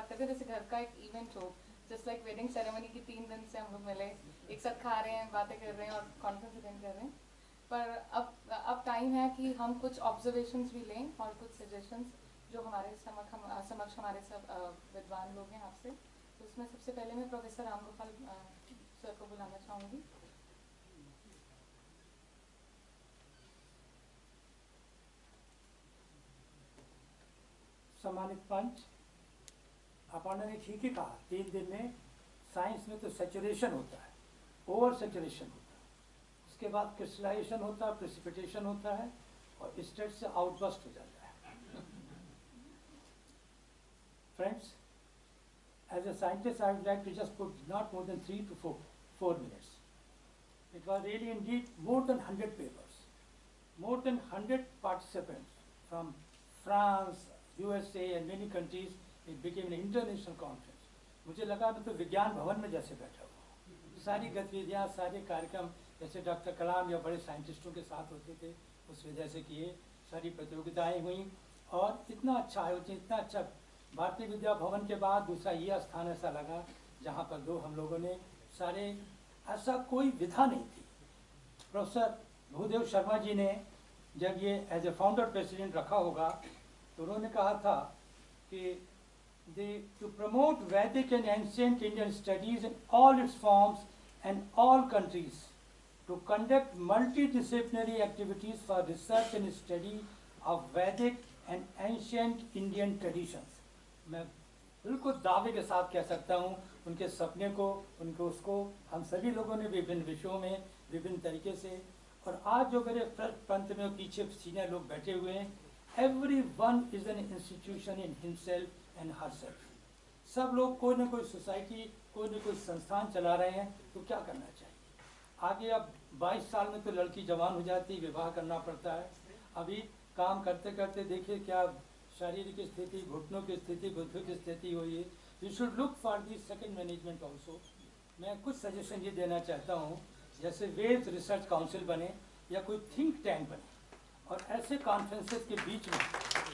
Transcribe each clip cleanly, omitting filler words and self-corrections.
बात करते हैं जैसे घर का एक इवेंट हो, जस्ट लाइक वेडिंग सेरेमनी की 3 दिन से हम लोग मिले, एक साथ खा रहे हैं, बातें कर रहे हैं और कॉन्फ्रेंस अटेंड कर रहे हैं। पर अब टाइम है कि हम कुछ ऑब्जर्वेशंस भी लें और कुछ सजेशंस जो हमारे समक्ष हमारे सब विद्वान लोग हैं आपसे। तो उसमें सबसे पहले मैं प्रोफेसर रामगोपाल सर को बुलाना चाहूँगी। सम्मानित पंच, अपर्णा ने ठीक ही कहा, 3 दिन में साइंस में तो सैचुरेशन होता है, ओवर सैचुरेशन होता है, उसके बाद क्रिस्टलाइजेशन होता है, प्रेसिपिटेशन होता है और स्टेट से आउटबस्ट हो जाता है। Friends, as a scientist I would like to just put not more than 3 to 4 minutes. It was really indeed more than 100 papers, more than 100 participants from France, USA and many countries. It became an international conference. मुझे लगा मैं तो विज्ञान भवन में जैसे बैठा हुआ, सारी गतिविधियाँ, सारे कार्यक्रम जैसे डॉक्टर कलाम या बड़े साइंटिस्टों के साथ होते थे उस वजह से किए, सारी प्रतियोगिताएं हुई और इतना अच्छा आयोजन, इतना अच्छा। भारतीय विद्या भवन के बाद दूसरा ये स्थान ऐसा लगा जहाँ पर दो हम लोगों ने सारे, ऐसा कोई विधा नहीं थी। प्रोफेसर भूदेव शर्मा जी ने जब ये एज ए फाउंडर प्रेसिडेंट रखा होगा तो उन्होंने कहा था कि to promote Vedic and ancient Indian studies in all its forms and all countries, to conduct multidisciplinary activities for research and study of Vedic and ancient Indian traditions. मैं बिल्कुल दावे के साथ कह सकता हूँ उनके सपने को, उनको उसको हम सभी लोगों ने विभिन्न विषयों में विभिन्न तरीके से, और आज जो मेरे पंथ में पीछे सीनियर लोग बैठे हुए हैं, everyone is an institution in himself and herself. सब लोग कोई ना कोई सोसाइटी, कोई ना कोई संस्थान चला रहे हैं, तो क्या करना चाहिए आगे। अब 22 साल में तो लड़की जवान हो जाती, विवाह करना पड़ता है। अभी काम करते करते देखिए क्या शारीरिक स्थिति, घुटनों की स्थिति, बुद्धि की स्थिति हुई है। You should look for the second management also. मैं कुछ सजेशन ये देना चाहता हूँ, जैसे वेद रिसर्च काउंसिल बने या कोई थिंक टैंक बने, और ऐसे कॉन्फ्रेंसेस के बीच में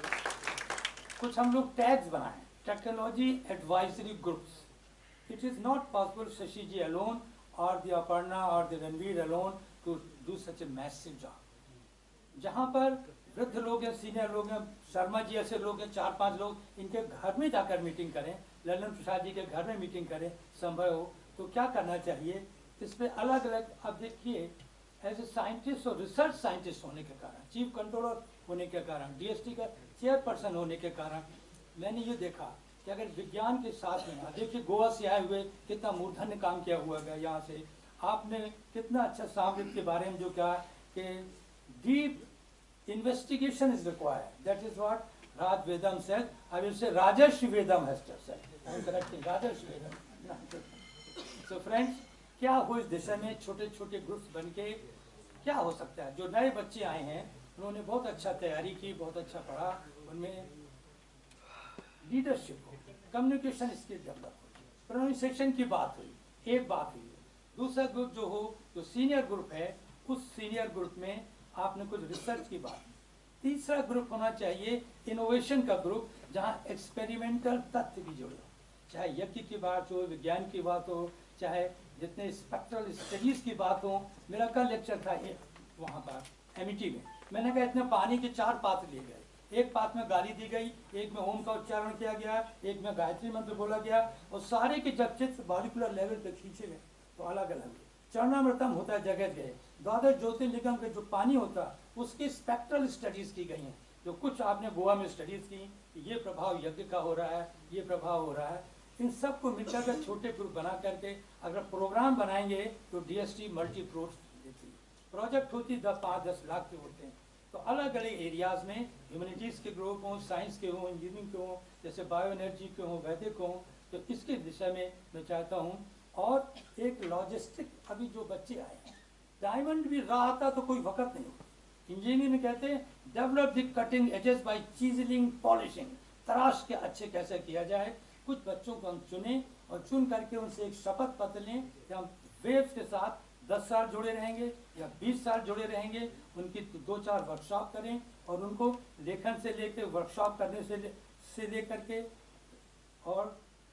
कुछ हम लोग टैग्स बनाएं, technology advisory groups. It is not possible Shashi ji alone और द अपर्णा और the Ranveer alone to do such a massive job. जहाँ पर वृद्ध लोग हैं, सीनियर लोग हैं, शर्मा जी ऐसे लोग हैं, 4-5 लोग, इनके घर में जाकर मीटिंग करें, ललन प्रसाद जी के घर में मीटिंग करें, संभव हो तो क्या करना चाहिए। इस पर अलग अलग, अब देखिए एज ए साइंटिस्ट और रिसर्च साइंटिस्ट होने के कारण, चीफ कंट्रोलर होने के कारण, DST का चेयरपर्सन होने के कारण, मैंने ये देखा कि अगर विज्ञान के साथ में, देखिए गोवा से आए हुए कितना मूर्धन्य काम किया हुआ है यहाँ से, आपने कितना अच्छा सामरिक के बारे में जो कहा कि deep investigation is required. That is what Raj Vedam said. I will say Rajarshi Vedam has said. I am correcting Rajarshi Vedam. So friends, क्या हो इस दिशा में छोटे छोटे ग्रुप्स बन के क्या हो सकता है। जो नए बच्चे आए हैं उन्होंने बहुत अच्छा तैयारी की, बहुत अच्छा पढ़ा, उनमें लीडरशिप हो, कम्युनिकेशन स्किल डेवलप हो, प्रोनाउंसिएशन की बात हुई, एक बात हुई। दूसरा ग्रुप जो हो, जो सीनियर ग्रुप है, उस सीनियर ग्रुप में आपने कुछ रिसर्च की बात। तीसरा ग्रुप होना चाहिए इनोवेशन का ग्रुप, जहाँ एक्सपेरिमेंटल तथ्य भी जुड़े हो, चाहे यज्ञ की बात हो, विज्ञान की बात हो, चाहे जितने स्पेक्ट्रल स्टडीज की बात हो। मेरा कल लेक्चर था वहाँ पर एमिटी में, मैंने कहा इतने पानी के 4 पात्र लिए गए, एक पात्र में गाली दी गई, एक में ओम का उच्चारण किया गया, एक में गायत्री मंत्र बोला गया, और सारे के जब चित्र मॉलिक्यूलर लेवल पे खींचे गए तो अलग अलग चरणामृतम होता है जगत गए, द्वादश ज्योतिर्लिंगम के जो पानी होता उसकी स्पेक्ट्रल स्टडीज की गई हैं, जो कुछ आपने गोवा में स्टडीज की कि ये प्रभाव यज्ञ का हो रहा है, ये प्रभाव हो रहा है। इन सब को मिलकर के छोटे ग्रुप बना करके अगर प्रोग्राम बनाएंगे तो DST मल्टी प्रोट्स देती है, प्रोजेक्ट होती 5-10 लाख के होते हैं। तो अलग अलग एरियाज में ह्यूमैनिटीज़ के ग्रुप हों, साइंस के हों, इंजीनियरिंग के हों, जैसे बायो एनर्जी के हों, वैदिक हों, तो इसके दिशा में मैं चाहता हूँ। और एक लॉजिस्टिक, अभी जो बच्चे आए हैं, डायमंड भी रहा था तो कोई वक़्त नहीं होता। इंजीनियर में कहते हैं develop the cutting edges by chiseling polishing, तराश के अच्छे कैसे किया जाए। कुछ बच्चों को हम चुने और चुन करके उनसे एक शपथ पत्र लें कि हम वेव्स के साथ 10 साल जुड़े रहेंगे या 20 साल जुड़े रहेंगे। उनकी 2-4 वर्कशॉप करें और उनको लेखन से लेकर वर्कशॉप करने से लेकर के और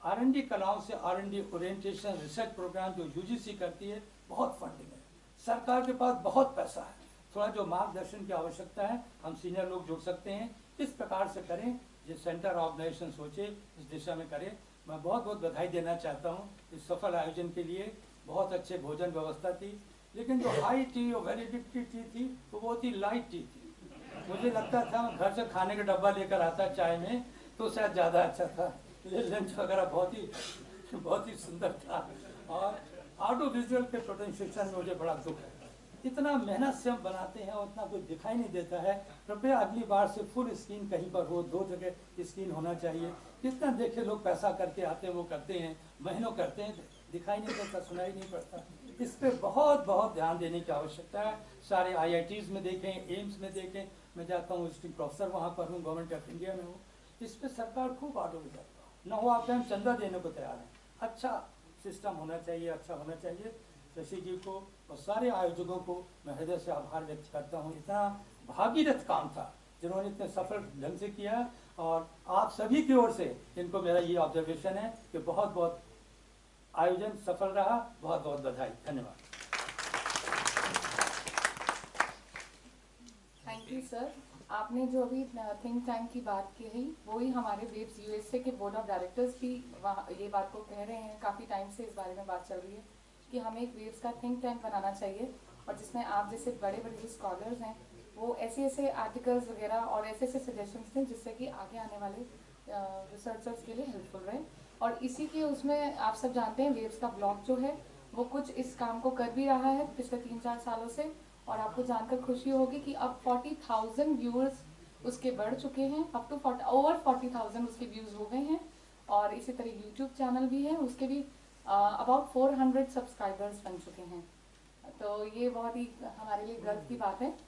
R&D कलाओं से R&D ओरिएंटेशन रिसर्च प्रोग्राम जो UGC करती है, बहुत फंडिंग है, सरकार के पास बहुत पैसा है, थोड़ा जो मार्गदर्शन की आवश्यकता है हम सीनियर लोग जुड़ सकते हैं, किस प्रकार से करें, जो सेंटर ऑर्गेनाइजेशन सोचे इस दिशा में करें। मैं बहुत बहुत बधाई देना चाहता हूँ इस सफल आयोजन के लिए। बहुत अच्छे भोजन व्यवस्था थी, लेकिन जो हाई टी और वैलिडिटी टी थी वो बहुत ही लाइट टी थी। मुझे लगता था घर से खाने का डब्बा लेकर आता चाय में तो शायद ज़्यादा अच्छा था। लंच वगैरह बहुत ही सुंदर था। और ऑडियो विजुअल के पोटेंशियल में मुझे बड़ा दुख है, इतना मेहनत से हम बनाते हैं और उतना कुछ दिखाई नहीं देता है। कृपया अगली बार से फुल स्क्रीन कहीं पर हो, 2 जगह स्क्रीन होना चाहिए। कितना देखे लोग पैसा करके आते हैं, वो करते हैं, महीनों करते हैं, दिखाई नहीं देता, सुनाई नहीं पड़ता। इस पर बहुत बहुत ध्यान देने की आवश्यकता है। सारे IITs में देखें, एम्स में देखें, मैं जाता हूँ विजिटिंग प्रोफेसर वहाँ पर हूँ, गवर्नमेंट ऑफ इंडिया में हूँ। इस पर सरकार खूब आगे बढ़ न हो, आप हम चंदा देने को तैयार हैं। अच्छा सिस्टम होना चाहिए, अच्छा होना चाहिए। शशि जी को और सारे आयोजकों को मैं हृदय से आभार व्यक्त करता हूँ। इतना भागीरथ काम था जिन्होंने इतने सफल ढंग से किया, और आप सभी की ओर से इनको मेरा ये ऑब्जर्वेशन है कि बहुत बहुत आयोजन सफल रहा। बहुत बहुत बधाई, धन्यवाद। Thank you sir. आपने जो अभी थिंक टैंक की बात की है, वही हमारे वेब्स USA के बोर्ड ऑफ डायरेक्टर्स भी वहाँ ये बात को कह रहे हैं। काफ़ी टाइम से इस बारे में बात चल रही है कि हमें एक वेब्स का थिंक टैंक बनाना चाहिए, और जिसमें आप जैसे बड़े बड़े जो स्कॉलर्स हैं वो ऐसे ऐसे आर्टिकल्स वगैरह और ऐसे ऐसे सजेशंस दें जिससे कि आगे आने वाले रिसर्चर्स के लिए हेल्पफुल रहे। और इसी के उसमें आप सब जानते हैं वेव्स का ब्लॉग जो है वो कुछ इस काम को कर भी रहा है पिछले 3-4 सालों से। और आपको जानकर खुशी होगी कि अब 40,000 व्यूअर्स उसके बढ़ चुके हैं, अप टू ओवर 40,000 उसके व्यूज़ हो गए हैं। और इसी तरह यूट्यूब चैनल भी है, उसके भी अबाउट 400 सब्सक्राइबर्स बन चुके हैं। तो ये बहुत ही हमारे लिए गर्व की बात है।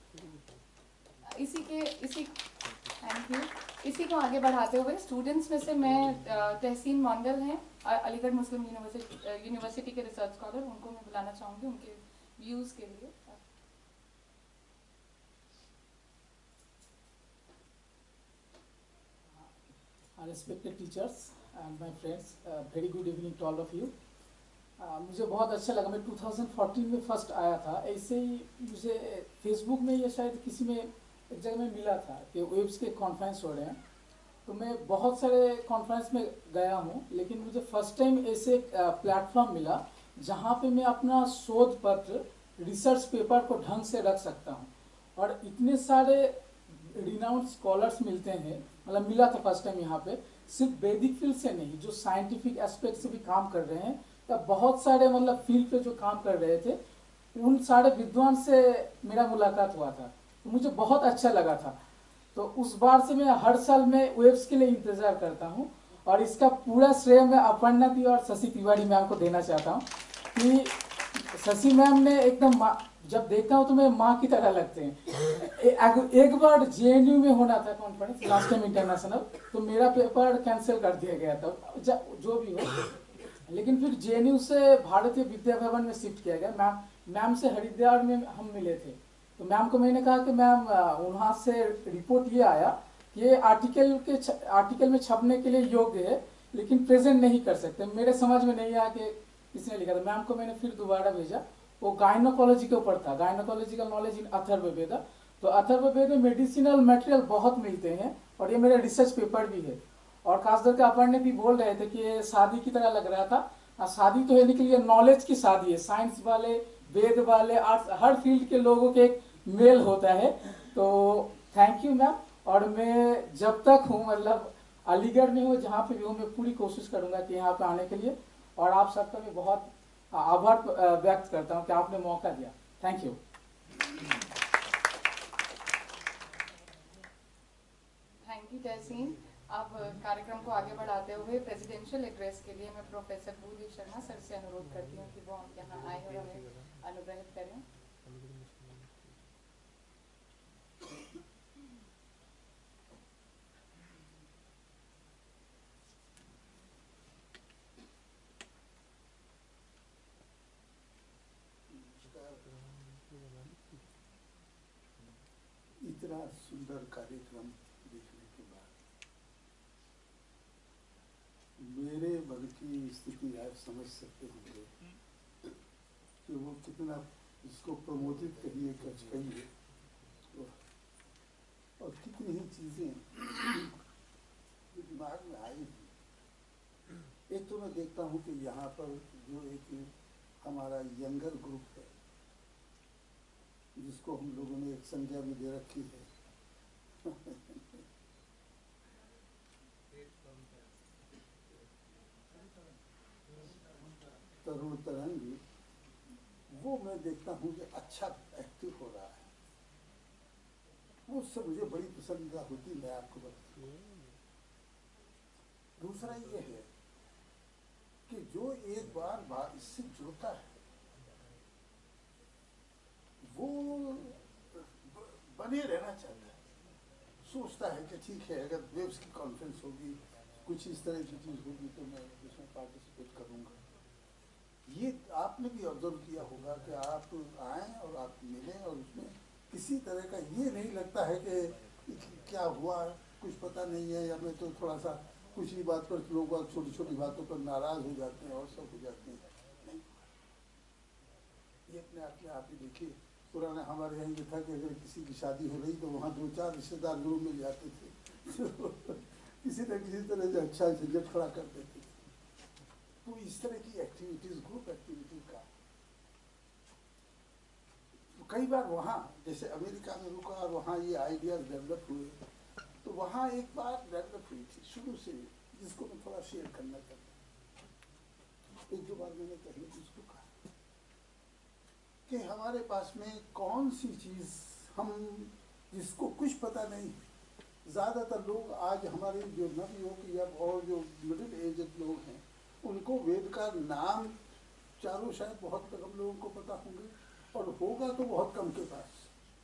Thank you. इसी को आगे बढ़ाते हुए स्टूडेंट्स में से मैं तहसीन मोंडल हैं, अलीगढ़ मुस्लिम यूनिवर्सिटी के रिसर्च स्कॉलर, उनको मैं बुलाना चाहूँगी उनके व्यूज़ के लिए। Respected teachers and my friends, very good evening to all of you. मुझे बहुत अच्छा लगा, मैं 2014 में फर्स्ट आया था। ऐसे ही मुझे फेसबुक में या शायद किसी में एक जगह में मिला था कि वेब्स के कॉन्फ्रेंस हो रहे हैं, तो मैं बहुत सारे कॉन्फ्रेंस में गया हूँ, लेकिन मुझे फर्स्ट टाइम ऐसे प्लेटफॉर्म मिला जहाँ पे मैं अपना शोध पत्र, रिसर्च पेपर को ढंग से रख सकता हूँ। और इतने सारे रिनाउंड स्कॉलर्स मिलते हैं, मतलब मिला था फर्स्ट टाइम यहाँ पे, सिर्फ वैदिक फील्ड से नहीं, जो साइंटिफिक एस्पेक्ट से भी काम कर रहे हैं, या बहुत सारे मतलब फील्ड पे जो काम कर रहे थे, उन सारे विद्वान से मेरा मुलाकात हुआ था, तो मुझे बहुत अच्छा लगा था। तो उस बार से मैं हर साल में वेब्स के लिए इंतजार करता हूँ, और इसका पूरा श्रेय मैं अपर्णा दी और शशि तिवारी मैम को देना चाहता हूँ कि शशि मैम ने एकदम, जब देखता हूँ तो मैं माँ की तरह लगते हैं। एक बार JNU में होना था कॉन्फ्रेंस, लास्ट टाइम इंटरनेशनल, तो मेरा पेपर कैंसिल कर दिया गया था, जो भी हो। लेकिन फिर JNU से भारतीय विद्या भवन में शिफ्ट किया गया। मैम से हरिद्वार में हम मिले थे, तो मैम को मैंने कहा कि मैम वहाँ से रिपोर्ट ये आया कि ये आर्टिकल में छपने के लिए योग्य है, लेकिन प्रेजेंट नहीं कर सकते। मेरे समझ में नहीं आया कि किसने लिखा था। मैम को मैंने फिर दोबारा भेजा, वो गायनोकोलॉजी के ऊपर था, गायनोकोलॉजिकल नॉलेज इन अथर्ववेद। तो अथर्ववेद में मेडिसिनल मटेरियल बहुत मिलते हैं, और ये मेरा रिसर्च पेपर भी है। और खासकर के अपर्णा भी बोल रहे थे कि ये शादी की तरह लग रहा था। शादी तो है, लेकिन ये नॉलेज की शादी है, साइंस वाले, वेद वाले, आर्ट्स, हर फील्ड के लोगों के एक मेल होता है। तो थैंक यू मैम। और मैं जब तक हूँ, मतलब अलीगढ़ में हूँ, जहाँ पे भी हूँ, मैं पूरी कोशिश करूँगा कि यहाँ पे आने के लिए। और आप सबका मैं बहुत आभार व्यक्त करता हूँ कि आपने मौका दिया। Thank you. Thank you Tahseen. अब कार्यक्रम को आगे बढ़ाते हुए प्रेसिडेंशियल एड्रेस के लिए मैं प्रोफेसर भूदेव शर्मा सर से अनुरोध करती हूँ कि वो यहाँ आए और हमें अनुग्रहित करें। इतना सुंदर कार्यक्रम देखने के बाद मेरे मन की स्थिति आप समझ सकते होंगे कि वो कितना इसको प्रमोदित कहिए कुछ कहिए, और कितनी ही चीज़ें दिमाग में आई थी। एक तो मैं देखता हूँ कि यहाँ पर जो एक हमारा यंगर ग्रुप है, जिसको हम लोगों ने एक संज्ञा भी दे रखी है तरुण तरंग, वो मैं देखता हूँ कि अच्छा एक्टिव हो रहा है। वो उससे मुझे बड़ी पसंदीदा होती, मैं आपको बताऊँ। दूसरा ये है कि जो एक बार इससे जुड़ता है वो बने रहना चाहता है, सोचता है कि ठीक है अगर वेब्स की कॉन्फ्रेंस होगी, कुछ इस तरह की चीज़ होगी तो मैं उसमें पार्टिसिपेट करूँगा। ये आपने भी ऑब्जर्व किया होगा कि आप आएँ और आप मिलें और उसमें किसी तरह का ये नहीं लगता है कि क्या हुआ कुछ पता नहीं है, या मैं तो थोड़ा सा कुछ ही बात पर लोग छोटी छोटी बातों पर नाराज़ हो जाते हैं और सब हो जाते हैं। नहीं, ये अपने आप ही देखिए, पुराना हमारे यहाँ ये था कि अगर किसी की शादी हो रही तो वहाँ 2-4 रिश्तेदार जरूर मिल जाते थे किसी न किसी तरह से अच्छा झंझट खड़ा कर देते थे। तो इस तरह की एक्टिविटीज़, ग्रुप एक्टिविटी का तो कई बार वहाँ जैसे अमेरिका में रुका और वहाँ ये आइडियाज डेवलप हुए, तो वहाँ एक बात डेवलप हुई थी शुरू से, जिसको मैं थोड़ा शेयर करना चाहता हूँ। एक दो बार मैंने पहले इसको कहा कि हमारे पास में कौन सी चीज़ हम जिसको कुछ पता नहीं। ज़्यादातर लोग आज हमारे जो नवयुवक या और जो मिडिल एज लोग हैं, उनको वेद का नाम चारों शायद बहुत कम लोगों को पता होंगे, और होगा तो बहुत कम के पास,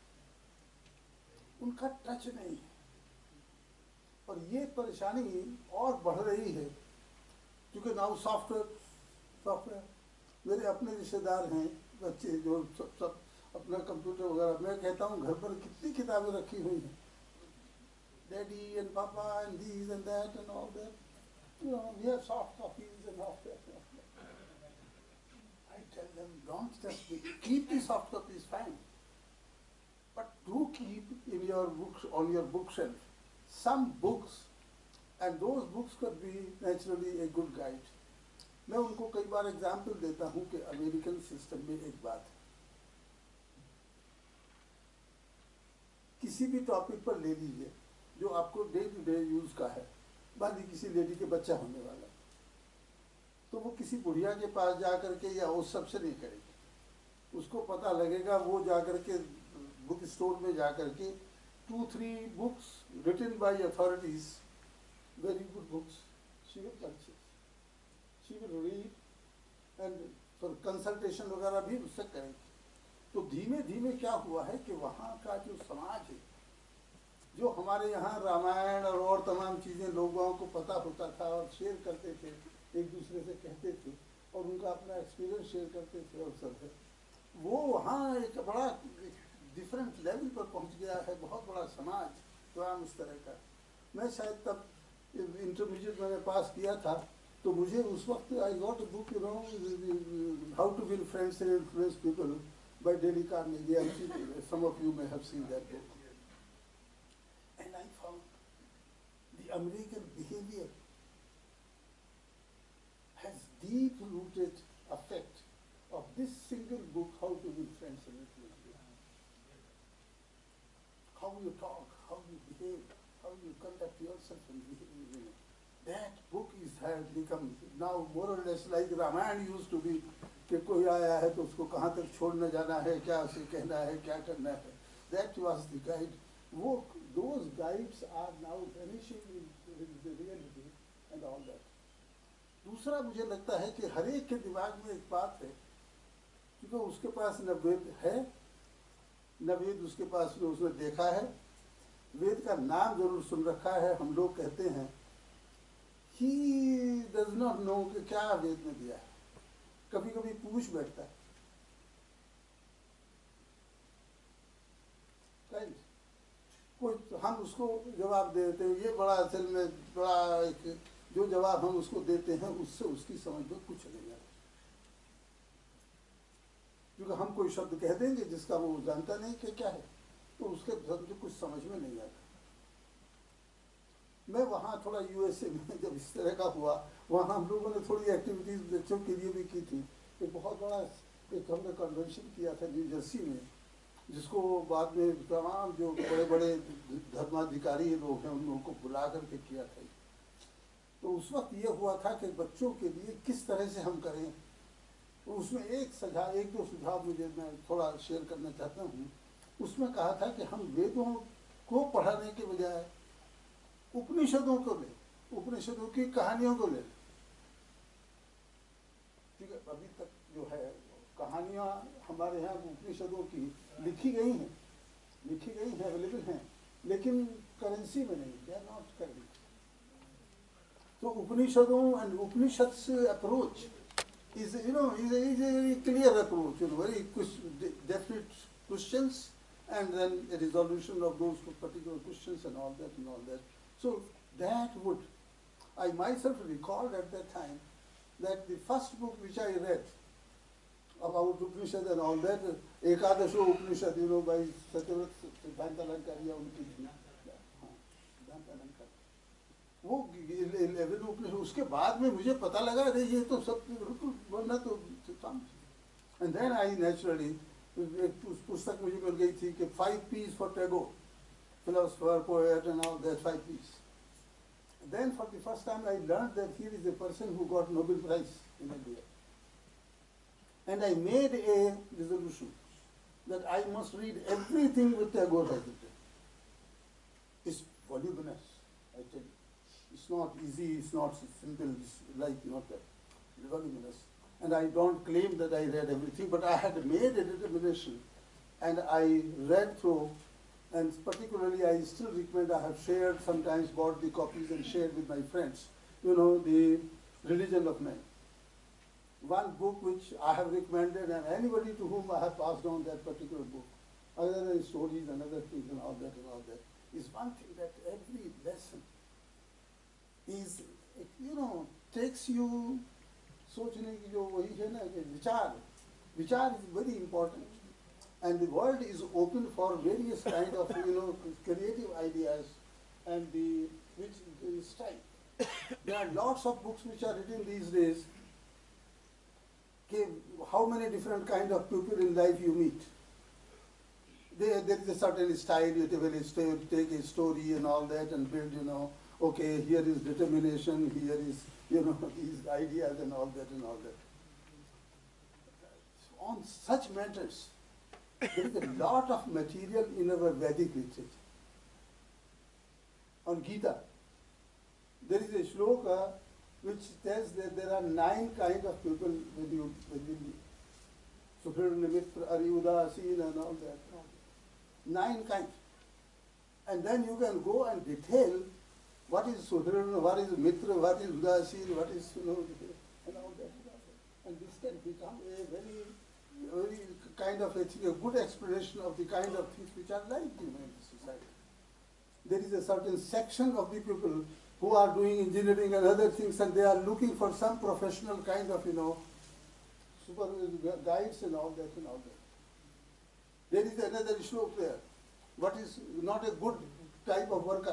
उनका टच नहीं है। और ये परेशानी और बढ़ रही है क्योंकि नाउ सॉफ्टवेयर मेरे अपने रिश्तेदार हैं बच्चे जो सब अपना कंप्यूटर वगैरह, मैं कहता हूँ घर पर कितनी किताबें रखी हुई हैं, daddy and papa and these and that and all that, we have soft copies and all that. I tell them, don't just keep the soft copies, fine, but do keep in your books, on your bookshelf, some books, and those books could be naturally a good guide. मैं उनको कई बार example देता हूँ कि American system में एक बात है, किसी भी टॉपिक पर ले लीजिए जो आपको डे टू डे यूज का है, मान लीजिए किसी लेडी के बच्चा होने वाला, तो वो किसी बुढ़िया के पास जा करके या उस सबसे नहीं करेगी, उसको पता लगेगा वो जा करके बुक स्टोर में जा करके 2-3 books written by authorities, very good books, she will purchase, she will read and for consultation वगैरह भी उससे करेगी। तो धीमे धीमे क्या हुआ है कि वहाँ का जो समाज है, जो हमारे यहाँ रामायण और तमाम चीज़ें लोगों को पता होता था और शेयर करते थे, एक दूसरे से कहते थे और उनका अपना एक्सपीरियंस शेयर करते थे और सब है, वो वहाँ एक बड़ा डिफरेंट लेवल पर पहुँच गया है, बहुत बड़ा समाज तमाम इस तरह का। मैं शायद तब इंटरमीडिएट मैंने पास किया था, तो मुझे उस वक्त I got a book, you know, how to win friends and influence people by Dale Carnegie. I think some of you may have seen that book. And I found the American behavior has deep-rooted effect of this single book, How to Win Friends and Influence People. How you talk, how you behave, how you conduct yourself and behave. That book has become now more or less like Ramayana used to be. कि कोई आया है तो उसको कहाँ तक छोड़ने जाना है, क्या उसे कहना है, क्या करना है, that was the guide. वो those guides are now vanishing in the reality and all that. दूसरा मुझे लगता है कि हर एक के दिमाग में एक बात है, क्योंकि उसके पास न वेद है, न वेद उसके पास में उसने देखा है, वेद का नाम जरूर सुन रखा है, हम लोग कहते हैं he does not know कि क्या वेद ने दिया है, कभी कभी पूछ बैठता है, कोई हम उसको जवाब दे देते हैं, ये बड़ा असल में बड़ा एक जो जवाब हम उसको देते हैं उससे उसकी समझ में कुछ नहीं आता, क्योंकि हम कोई शब्द कह देंगे जिसका वो जानता नहीं कि क्या है, तो उसके शब्द कुछ समझ में नहीं आता। मैं वहाँ थोड़ा यूएसए में जब इस तरह का हुआ, वहाँ हम लोगों ने थोड़ी एक्टिविटीज़ बच्चों के लिए भी की थी। एक बहुत बड़ा एक हमने कन्वेंशन किया था न्यू जर्सी में, जिसको बाद में तमाम जो बड़े बड़े धर्माधिकारी लोग हैं उन लोगों को बुला करके किया था। तो उस वक्त ये हुआ था कि बच्चों के लिए किस तरह से हम करें, तो उसमें एक दो सुझाव मुझे मैं थोड़ा शेयर करना चाहता हूँ। उसमें कहा था कि हम वेदों को पढ़ाने के बजाय उपनिषदों को लें, उपनिषदों की कहानियों को लें। ठीक है, अभी तक जो है कहानियाँ हमारे यहाँ उपनिषदों की लिखी गई हैं, अवेलेबल हैं, लेकिन करेंसी में नहीं, दे आर नॉट करेंसी। तो उपनिषदों and Upanishads approach is a very clear approach, very definite questions and then a resolution of those particular questions and all that. So that would, I myself recalled at that time that the first book which I read about Upanishad and all that, Ekadasho Upanishad, by Satyavrat Siddhantalankariya unki थी, Siddhantalankar, वो 11 उपनिषद, उसके बाद में मुझे पता लगा अरे ये तो सब बिल्कुल वरना तो एंड देन आई नेचुरली एक पुस्तक मुझे मिल गई थी कि 5 P's for Tagore, philosopher, poet and all that 5 P's. Then for the first time I learned that here is a person who got Nobel Prize in India. And I made a resolution that I must read everything with Tagore has written. It's voluminous, I tell you. It's not easy, it's not simple, it's like not that voluminous. And I don't claim that I read everything, but I had made a determination and I read through, and particularly I still recommend, I have shared, sometimes bought the copies and shared with my friends, the Religion of Men. One book which I have recommended, and anybody to whom I have passed on that particular book, other than stories and other things and all that, is one thing that every lesson is, takes you, सोचने की जो वही है ना कि विचार is very important, and the world is open for various kind of creative ideas and which is type. There are lots of books which are written these days. How many different kind of people in life you meet? There is a certain style, you take a story and all that and build, okay, here is determination, here is, these ideas and all that. On such matters, there is a lot of material in our Vedic literature. On Gita, there is a shloka which tells that there are 9 kind of people with you. Suhrid, Mitra, Ariudasin and all that. 9 kinds. And then you can go and detail what is Suhrid, what is Mitra, what is Udasin, what is, and all that. And this can become a very kind of a good explanation of the kind of things which are like in the society. There is a certain section of the people who are doing engineering and other things, and they are looking for some professional kind of, super guides and all that. There is another issue there. What is not a good type of worker?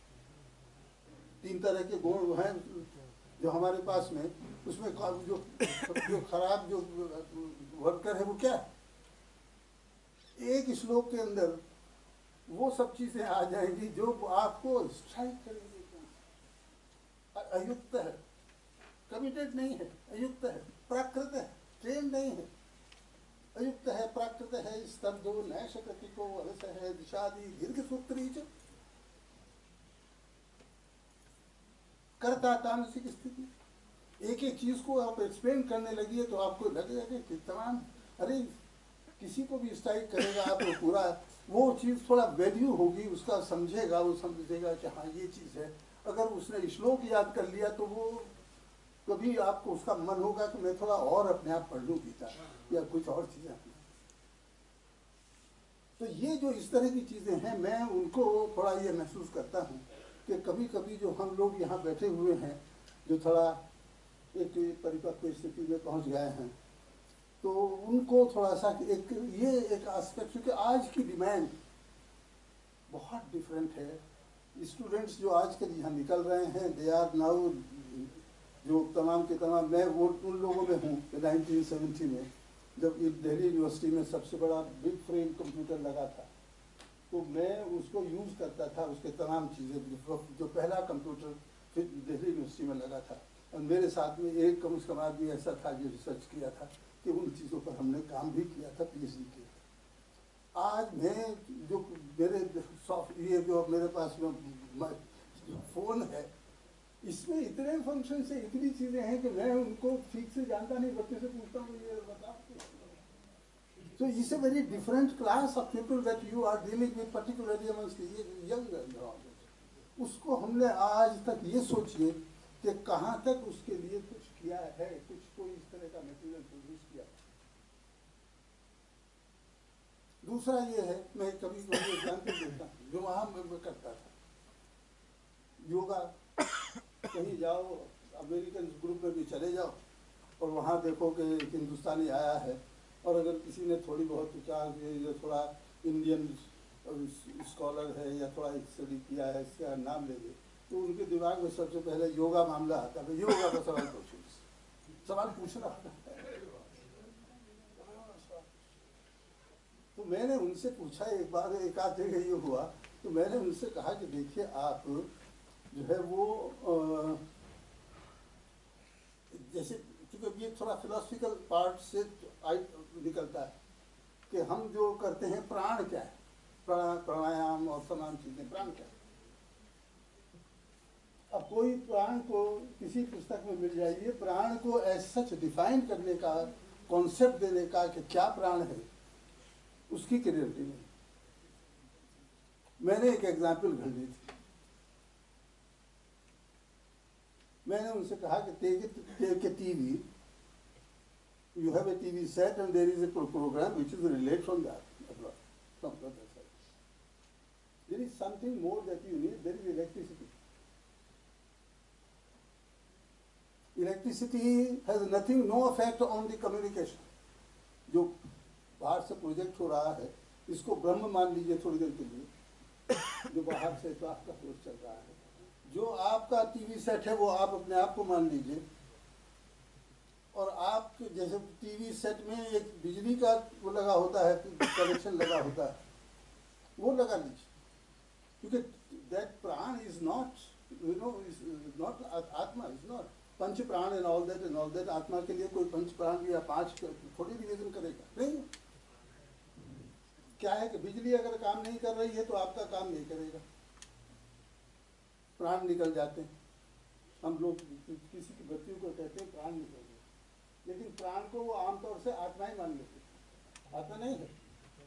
3 तरह के गुण हैं जो हमारे पास में, उसमें जो खराब जो वर्कर है वो क्या है? एक श्लोक के अंदर वो सब चीजें आ जाएंगी जो आपको स्ट्राइक करेंगी। अयुक्त है, कमिटेड नहीं है, अयुक्त है, प्राकृत है, ट्रेन नहीं है, अयुक्त है, प्राकृत है, स्तब्धो नैश प्रतिको अलस है, दिशादी दीर्घ सूत्री च करता तामसिक स्थिति। एक चीज को आप एक्सप्लेन करने लगी है तो आपको लगेगा कि तमाम, अरे किसी को भी स्ट्राइक करेगा आप तो पूरा वो चीज थोड़ा वैल्यू होगी, उसका समझेगा, वो समझेगा कि हाँ ये चीज है। अगर उसने श्लोक याद कर लिया तो वो कभी आपको उसका मन होगा कि मैं थोड़ा और अपने आप पढ़ लूँ गीता या कुछ और चीजें। तो ये जो इस तरह की चीजें हैं, मैं उनको थोड़ा ये महसूस करता हूँ कि कभी कभी जो हम लोग यहाँ बैठे हुए हैं, जो थोड़ा एक परिपक्व स्थिति में पहुंच गए हैं, तो उनको थोड़ा सा एक ये एक एस्पेक्ट, क्योंकि आज की डिमांड बहुत डिफरेंट है। स्टूडेंट्स जो आजकल यहाँ निकल रहे हैं, दे आर नाउ, जो तमाम के तमाम, मैं वो उन लोगों में हूँ 1970 में जब दिल्ली यूनिवर्सिटी में सबसे बड़ा बिग फ्रेम कंप्यूटर लगा था, तो मैं उसको यूज़ करता था, उसके तमाम चीज़ें, जो पहला कंप्यूटर फिर दिल्ली यूनिवर्सिटी में लगा था। और मेरे साथ में एक कम से कम आदमी ऐसा था जो रिसर्च किया था, कि उन चीज़ों पर हमने काम भी किया था, PhD किया था। आज मैं जो मेरे ये जो मेरे पास में फ़ोन है, इसमें इतने फंक्शन से इतनी चीज़ें हैं कि मैं उनको ठीक से जानता नहीं, बच्चे से पूछता हूँ ये बता। So it's a very different class of people that you are dealing with, particularly amongst the young generation. उसको हमने आज तक ये सोचिए कि कहाँ तक उसके लिए कुछ किया है, कुछ कोई इस तरह का मटेरियल प्रोड्यूस किया। दूसरा ये है, मैं कभी कभी एग्जाम्पल देता हूँ, जो वहाँ मैं करता था, योगा, कहीं जाओ अमेरिकन ग्रुप में भी चले जाओ और वहाँ देखो कि हिंदुस्तानी आया है, और अगर किसी ने थोड़ी बहुत विचार या थोड़ा इंडियन स्कॉलर है या थोड़ा स्टडी किया है, इसका नाम लेंगे, तो उनके दिमाग में सबसे पहले योगा मामला आता है। योगा का सवाल पूछो, सवाल पूछना होता है। तो मैंने उनसे पूछा, एक बार एक आध जगह ये हुआ, तो मैंने उनसे कहा कि देखिए आप जो है वो जैसे, क्योंकि ये थोड़ा फिलोसफिकल पार्ट से निकलता है कि हम जो करते हैं, प्राण क्या है, प्राणायाम और तमाम चीजें, प्राण क्या है। अब कोई प्राण को किसी पुस्तक में मिल जाइए, प्राण को एज सच डिफाइन करने का, कॉन्सेप्ट देने का कि क्या प्राण है, उसकी क्लियरिटी नहीं। मैंने एक एग्जाम्पल घर ली थी, मैंने उनसे कहा कि take a TV, you have a TV set and there is a program which is related from that, from that side. There is something more that you need, there is electricity. Electricity has nothing, no effect on the communication. जो बाहर से project हो रहा है, इसको ब्रह्म मान लीजिए थोड़ी देर के लिए, जो बाहर से तो आपका सोच चल रहा है। जो आपका टीवी सेट है वो आप अपने आप को मान लीजिए, और आप जैसे टीवी सेट में एक बिजली का वो लगा होता है, कनेक्शन लगा होता है, वो लगा लीजिए, क्योंकि that prana is not, you know, is not atma, is not panch prana and all that. आत्मा के लिए कोई पंच प्राण या पांच थोड़ी डिवीजन करेगा, नहीं। क्या है कि बिजली अगर काम नहीं कर रही है तो आपका काम नहीं करेगा, प्राण निकल जाते हैं। हम लोग किसी की बच्चियों को कहते हैं प्राण निकल गए, लेकिन प्राण को वो आमतौर से आत्मा ही मान लेते, आत्मा नहीं है।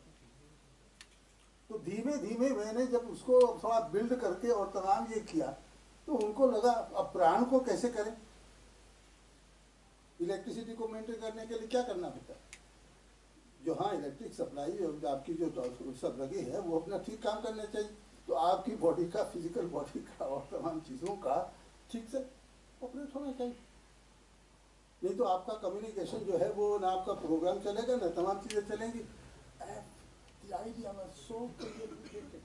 तो धीमे धीमे मैंने जब उसको थोड़ा बिल्ड करके और तमाम ये किया, तो उनको लगा अब प्राण को कैसे करें। इलेक्ट्रिसिटी को मेंटेन करने के लिए क्या करना होता है, जो हाँ इलेक्ट्रिक सप्लाई आपकी जो सब लगी है वो अपना ठीक काम करना चाहिए, तो आपकी बॉडी का, फिजिकल बॉडी का और तमाम चीज़ों का ठीक से ऑपरेट होना चाहिए। नहीं तो आपका कम्युनिकेशन जो है वो ना आपका प्रोग्राम चलेगा ना तमाम चीज़ें चलेंगी। The idea was so clearly stated.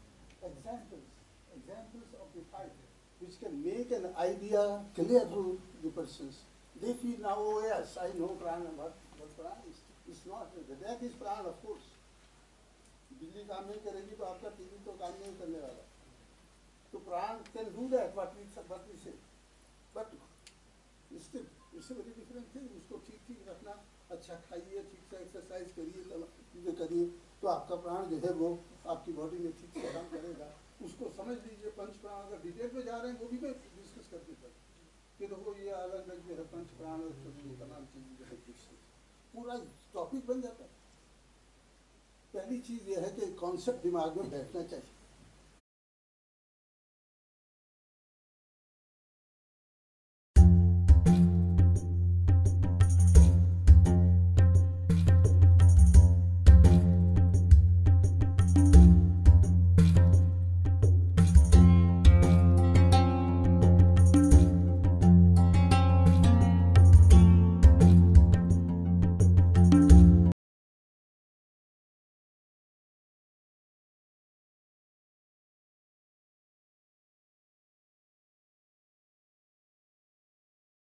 Examples of the fight, which can make an idea clear to the persons. They feel now, oh yes, I know prana, but prana is, it's not. That is prana, of course. बिजली काम नहीं करेगी तो आपका TV तो काम नहीं करने वाला। तो prana can do that, what we say, but still it's a very different thing. उसको ठीक ठीक रखना, अच्छा खाइए, ठीक से एक्सरसाइज करिए, चीज़ें करिए, तो आपका प्राण जो है वो आपकी बॉडी में ठीक से काम करेगा। उसको समझ लीजिए, पंच प्राण अगर डिटेल में जा रहे हैं वो भी मैं डिस्कस कर देता कि देखो ये अलग अलग जो है पंच प्राण और तमाम चीज़ें जो है पूरा टॉपिक बन जाता है। पहली चीज़ ये है कि कॉन्सेप्ट दिमाग में बैठना चाहिए।